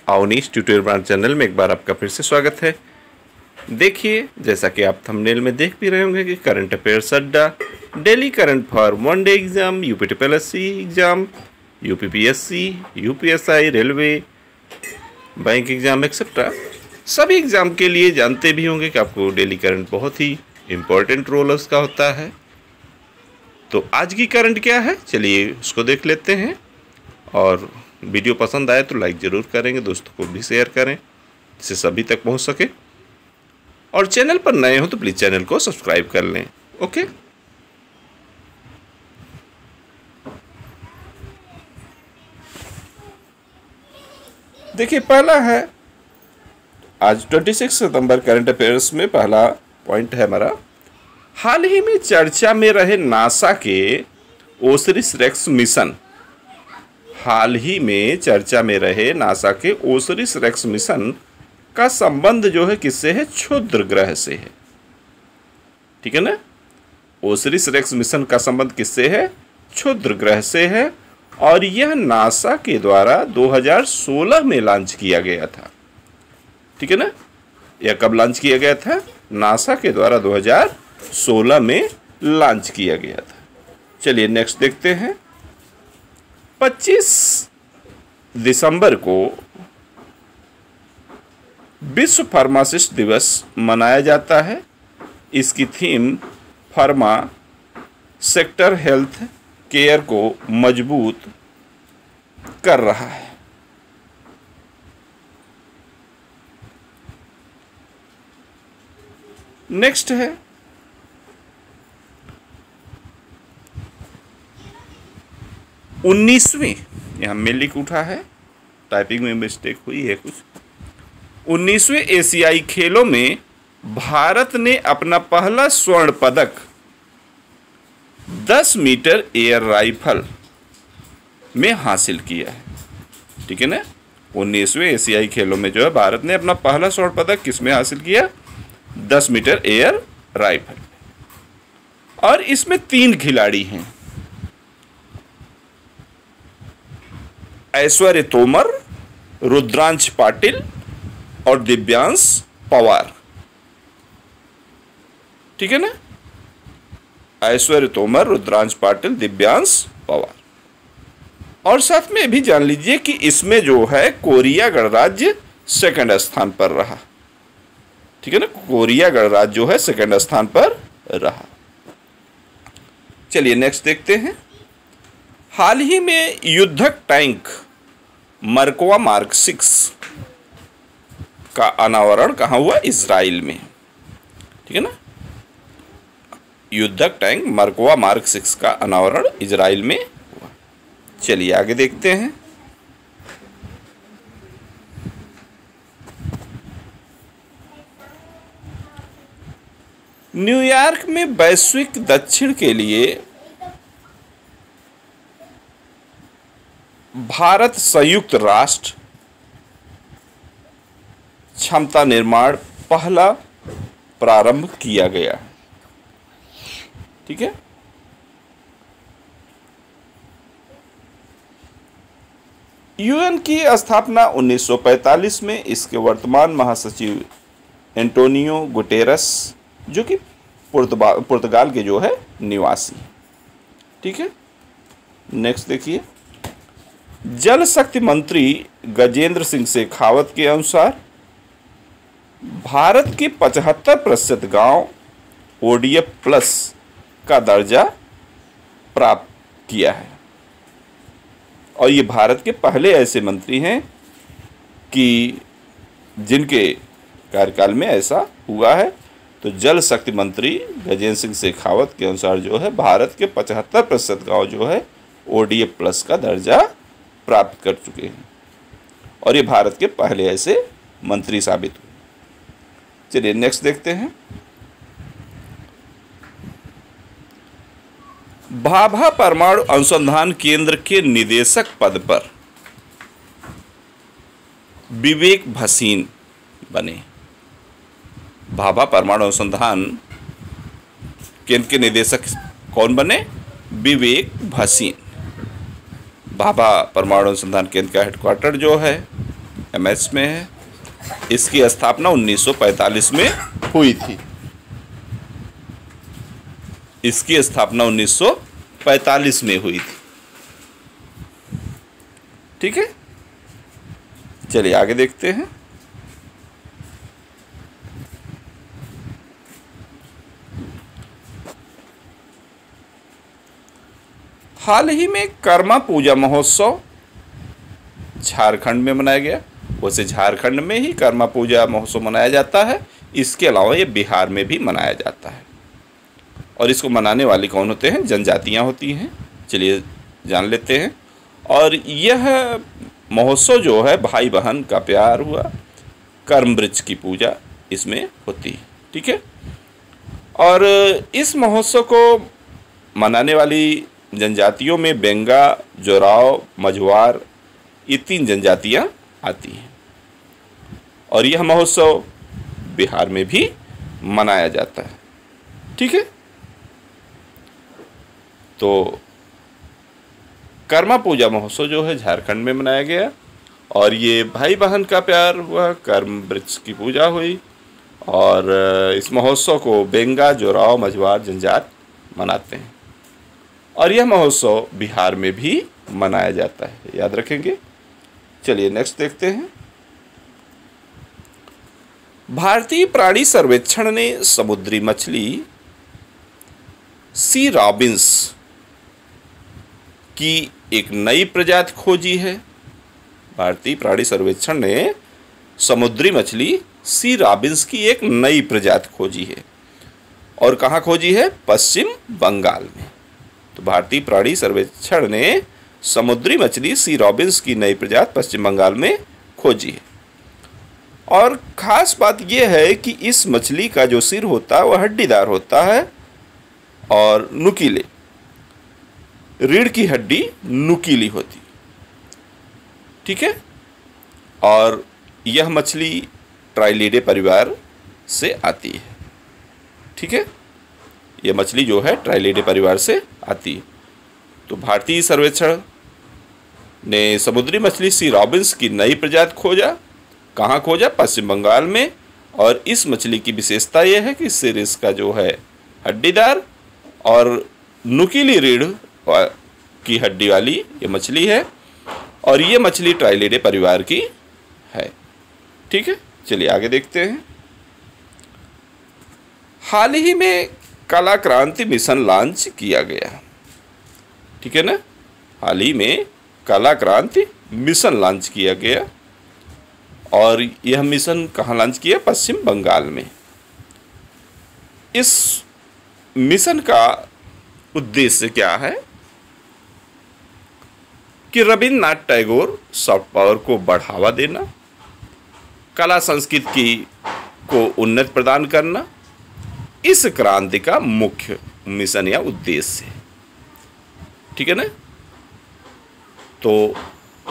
Awanish tutorial branch channel में एक बार आपका फिर से स्वागत है। देखिए, जैसा कि आप थंबनेल में देख भी रहे होंगे कि करंट अफेयर्स अड्डा, daily current for one day exam, UPTPSC exam, UPPSC, UPSI, railway, bank exam etcetera सभी एग्ज़ाम के लिए जानते भी होंगे कि आपको डेली करंट बहुत ही इम्पोर्टेंट रोल उसका होता है। तो आज की करंट क्या है, चलिए उसको देख लेते हैं। और वीडियो पसंद आए तो लाइक ज़रूर करेंगे, दोस्तों को भी शेयर करें जिससे सभी तक पहुंच सके। और चैनल पर नए हो तो प्लीज़ चैनल को सब्सक्राइब कर लें। ओके, देखिए पहला है आज 26 सितंबर करंट अफेयर्स में पहला पॉइंट है हमारा, हाल ही में चर्चा में रहे नासा के ओसिरिस रेक्स मिशन। हाल ही में चर्चा में रहे नासा के ओसिरिस रेक्स मिशन का संबंध जो है किससे है, क्षुद्र ग्रह से है। ठीक है ना, ओसिरिस रेक्स मिशन का संबंध किससे है, क्षुद्र ग्रह से है। और यह नासा के द्वारा 2016 में लॉन्च किया गया था। ठीक है ना, यह कब लॉन्च किया गया था, नासा के द्वारा 2016 में लॉन्च किया गया था। चलिए नेक्स्ट देखते हैं। 25 दिसंबर को विश्व फार्मासिस्ट दिवस मनाया जाता है। इसकी theme pharma sector health care को मजबूत कर रहा है। नेक्स्ट है 19वीं, यहाँ में लिख उठा है, टाइपिंग में मिस्टेक हुई है कुछ। 19वें एशियाई खेलों में भारत ने अपना पहला स्वर्ण पदक 10 मीटर एयर राइफल में हासिल किया है। ठीक है ना, 19वें एशियाई खेलों में जो है भारत ने अपना पहला स्वर्ण पदक किसमें हासिल किया, 10 मीटर एयर राइफल। और इसमें 3 खिलाड़ी हैं, ऐश्वर्य तोमर, रुद्रांश पाटिल और दिव्यांश पवार। ठीक है ना, ऐश्वर्य तोमर, रुद्रांश पाटिल, दिव्यांश पवार। और साथ में भी जान लीजिए कि इसमें जो है कोरिया गणराज्य सेकंड स्थान पर रहा। ठीक है ना, कोरिया गणराज्य जो है सेकंड स्थान पर रहा। चलिए नेक्स्ट देखते हैं। हाल ही में युद्धक टैंक मरकवा मार्क 6 का अनावरण कहाँ हुआ, इजराइल में। ठीक है ना, युद्धक टैंक मरकवा मार्क 6 का अनावरण इजराइल में हुआ। चलिए आगे देखते हैं। न्यूयॉर्क में वैश्विक दक्षिण के लिए भारत संयुक्त राष्ट्र क्षमता निर्माण पहला प्रारंभ किया गया। ठीक है, यूएन की स्थापना 1945 में। इसके वर्तमान महासचिव एंटोनियो गुटेरस, जो कि पुर्तगाल के जो है निवासी। ठीक है, नेक्स्ट देखिए। जल शक्ति मंत्री गजेंद्र सिंह शेखावत के अनुसार भारत के 75% गांव ओडीएफ प्लस का दर्जा प्राप्त किया है। और ये भारत के पहले ऐसे मंत्री हैं कि जिनके कार्यकाल में ऐसा हुआ है। तो जल शक्ति मंत्री गजेंद्र सिंह शेखावत के अनुसार जो है भारत के 75% गांव जो है ओडीएफ प्लस का दर्जा प्राप्त कर चुके हैं। और ये भारत के पहले ऐसे मंत्री साबित हुए। चलिए नेक्स्ट देखते हैं। भाभा परमाणु अनुसंधान केंद्र के निदेशक पद पर विवेक भसीन बने। भाभा परमाणु अनुसंधान केंद्र के निदेशक कौन बने, विवेक भसीन। भाभा परमाणु अनुसंधान केंद्र का हेडक्वार्टर जो है MS में है। इसकी स्थापना 1945 में हुई थी। इसकी स्थापना 1945 में हुई थी। ठीक है, चलिए आगे देखते हैं। हाल ही में कर्मा पूजा महोत्सव झारखंड में मनाया गया। वैसे झारखंड में ही कर्मा पूजा महोत्सव मनाया जाता है, इसके अलावा ये बिहार में भी मनाया जाता है। और इसको मनाने वाले कौन होते हैं? जनजातियां होती हैं। चलिए जान लेते हैं। और यह महोत्सव जो है भाई बहन का प्यार हुआ, कर्म वृक्ष की पूजा इसमें होती है। ठीक है, और इस महोत्सव को मनाने वाली जनजातियों में बेंगा, जोराव, मझवार, ये 3 जनजातियां आती हैं। और यह महोत्सव बिहार में भी मनाया जाता है। ठीक है, तो कर्मा पूजा महोत्सव जो है झारखंड में मनाया गया, और ये भाई बहन का प्यार हुआ, कर्म वृक्ष की पूजा हुई, और इस महोत्सव को बेंगा, जोराव, मझवार जनजात मनाते हैं। और यह महोत्सव बिहार में भी मनाया जाता है, याद रखेंगे। चलिए नेक्स्ट देखते हैं। भारतीय प्राणी सर्वेक्षण ने समुद्री मछली सी रॉबिन्स की एक नई प्रजाति खोजी है। भारतीय प्राणी सर्वेक्षण ने समुद्री मछली सी रॉबिन्स की एक नई प्रजाति खोजी है। और कहाँ खोजी है? पश्चिम बंगाल में। तो भारतीय प्राणी सर्वेक्षण ने समुद्री मछली सी रॉबिन्स की नई प्रजाति पश्चिम बंगाल में खोजी है। और ख़ास बात यह है कि इस मछली का जो सिर होता है वह हड्डीदार होता है और नुकीले, रीढ़ की हड्डी नुकीली होती। ठीक है, और यह मछली ट्राइलिडे परिवार से आती है। ठीक है, यह मछली जो है ट्राइलिडे परिवार से आती है। तो भारतीय सर्वेक्षण ने समुद्री मछली सी रॉबिन्स की नई प्रजाति खोजा। कहाँ खोजा? पश्चिम बंगाल में। और इस मछली की विशेषता यह है कि सिर इसका जो है हड्डीदार और नुकीली रीढ़ की हड्डी वाली ये मछली है, और ये मछली ट्राइलिडे परिवार की है। ठीक है, चलिए आगे देखते हैं। हाल ही में कला क्रांति मिशन लॉन्च किया गया। ठीक है ना, हाल ही में कला क्रांति मिशन लॉन्च किया गया, और यह मिशन कहाँ लॉन्च किया? पश्चिम बंगाल में। इस मिशन का उद्देश्य क्या है कि रविन्द्रनाथ टैगोर सॉफ्ट पावर को बढ़ावा देना, कला संस्कृति को उन्नति प्रदान करना, इस क्रांति का मुख्य मिशन या उद्देश्य है। ठीक है ना, तो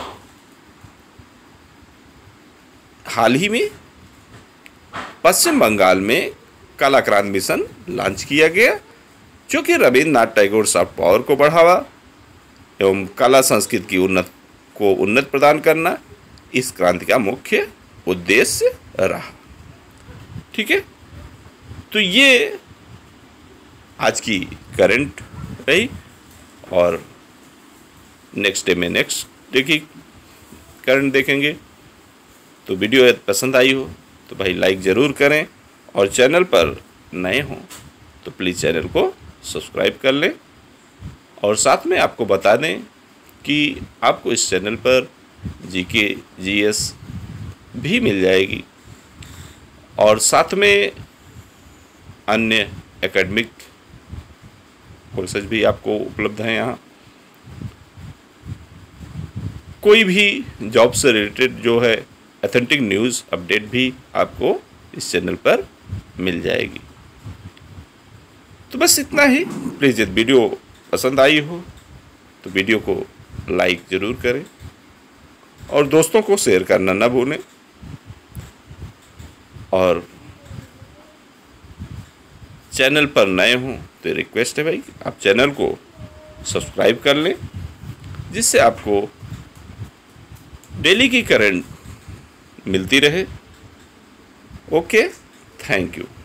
हाल ही में पश्चिम बंगाल में कला क्रांति मिशन लॉन्च किया गया, जो कि रविन्द्रनाथ टैगोर सॉफ्ट पावर को बढ़ावा एवं कला संस्कृति की उन्नति प्रदान करना, इस क्रांति का मुख्य उद्देश्य रहा। ठीक है, तो ये आज की करंट रही, और नेक्स्ट डे में नेक्स्ट डे की करंट देखेंगे। तो वीडियो यदि पसंद आई हो तो भाई लाइक ज़रूर करें, और चैनल पर नए हों तो प्लीज़ चैनल को सब्सक्राइब कर लें। और साथ में आपको बता दें कि आपको इस चैनल पर जीके जीएस भी मिल जाएगी, और साथ में अन्य एकेडमिक कोर्सेज भी आपको उपलब्ध हैं। यहाँ कोई भी जॉब से रिलेटेड जो है ऑथेंटिक न्यूज़ अपडेट भी आपको इस चैनल पर मिल जाएगी। तो बस इतना ही। प्लीज़ यदि वीडियो पसंद आई हो तो वीडियो को लाइक ज़रूर करें, और दोस्तों को शेयर करना ना भूलें। और चैनल पर नए हों तो रिक्वेस्ट है भाई आप चैनल को सब्सक्राइब कर लें, जिससे आपको डेली की करंट मिलती रहे। Okay, thank you.